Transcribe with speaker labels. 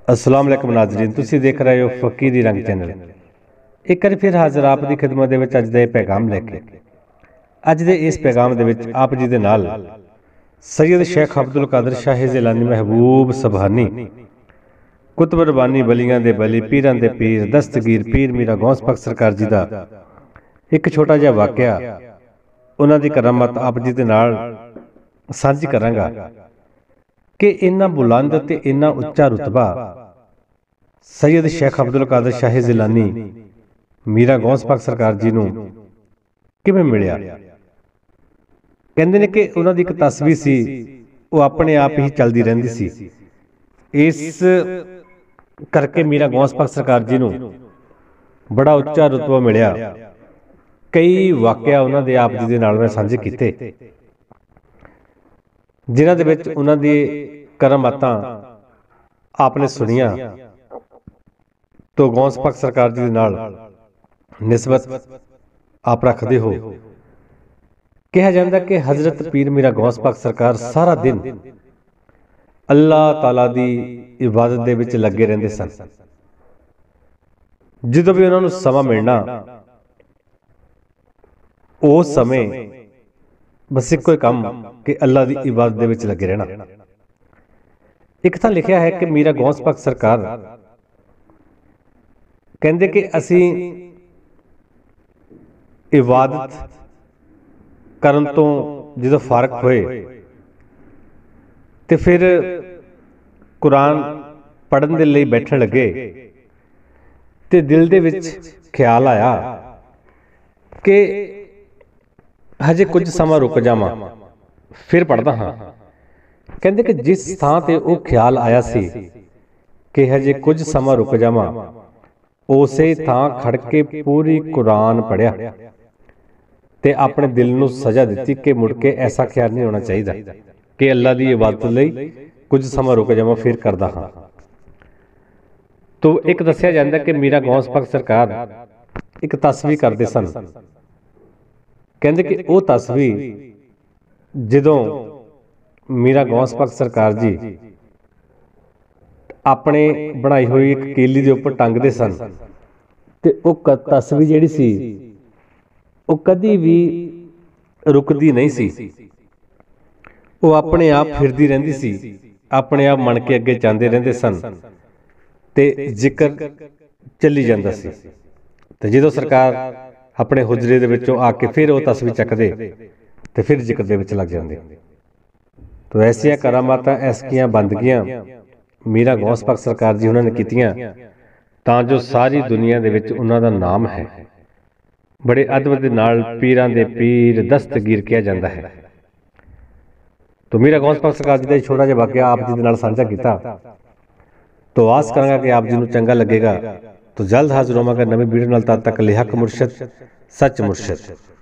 Speaker 1: अस्सलाम वालेकुम नाज़रीन, तुसी देख रहे हो फकीरी रंग चैनल। एक बार फिर हाज़र आप दी खिदमत दे विच अज दा पैगाम लैके। अज दे इस पैगाम दे विच आप जी दे नाल सैयद शेख अब्दुल कादिर शाह जिलानी महबूब सुबहानी कुतुब रब्बानी बलियां दे बली पीरां दे पीर दस्तगीर पीर मीरा गौस पाक सरकार जी दा एक छोटा जिहा वाकया उन्हां दी करामत आप जी दे नाल सांझी करांगा कि इन्ना बुलंद ते इन्ना उच्चा रुतबा सैयद शेख अब्दुल कादिर शाह जिलानी मीरा गौस पाक सरकार जी नूं किवें मिलिया। कहंदे ने कि उन्हां दी इक तस्वीर सी, वो अपने आप ही चलदी रहिंदी सी। इस करके मीरा गौस पाक सरकार जी नूं बड़ा उच्चा रुतबा मिलिया। कई वाकया उन्हां दे आप जी दे नाल मैं सांझे कीते, जिन्हां दे विच उन्हां दी करामातां आपने सुनिया तो गौस पाक सरकार जी दे नाल निस्बत आप रखते हो। कहा जाता कि हजरत पीर मीरा गौस पाक सरकार सारा दिन अल्लाह ताला दी इबादत दे विच लगे रहंदे सन। जदों भी उन्हां नूं समा मिलना उस समय बस इक्को काम कि अल्लाह दी इबादत दे विच लगे रहना। एक तां लिखिया है कि मीरा गौस पाक सरकार कहंदे कि असीं इबादत करन तो जदों फारग होए ते फिर कुरान पढ़न दे लई बैठण लगे ते दिल दे विच ख्याल आया कि हजे कुछ समा रुक जावां फिर पढ़दा हां। कहंदे कि जिस थां ते वो ख्याल आया सी कि हजे कुछ समा रुक जावां उसे थां खड़ के पूरी कुरान पढ़िया ते अपने दिल नूं सजा दित्ती कि मुड़ के ऐसा ख्याल नहीं होना चाहिए कि अल्लाह दी इबादत लई कुछ समा रुक जावां फिर करदा हां। तो एक दस्सिया जांदा कि मीरा गौस पाक सरकार एक तस्वीर करदे सन। कहंदे कि वो तस्वीर जदों मीरा गौस पाक सरकार जी अपने बनाई हुई एक केली दे उपर टंगदे सन ते वो तस्वीर जिहड़ी सी वो कदी भी रुकदी नहीं सी। वो अपने आप फिरदी रहिंदी सी, अपने आप मन के अगे जांदे रहिंदे सन ते जिक्र चली जांदा सी। ते जदों सरकार अपने हुजरे दे विचों आके फिर वो तस्वीर चकदे ते फिर जिक्र दे विच लग जांदे। तो ऐसियां करामातां ऐसियां बंदगियां मीरा गौस पाक सरकार जी उन्होंने कीतियां तां जो सारी दुनिया दे विच उन्हां दा नाम है। बड़े अदब दे नाल पीरां दे पीर दस्तगीर किया जाता है। तो मीरा गौस पाक सरकार जी का छोटा जिहा वाकया आप जी दे नाल साझा कीता। तो आस करांगा कि आप जी नूं चंगा लगेगा। तो जल्द हाजिर होवांगा नवीं वीडियो नाल। तद तक लिहक मुर्शद सच मुर्शद।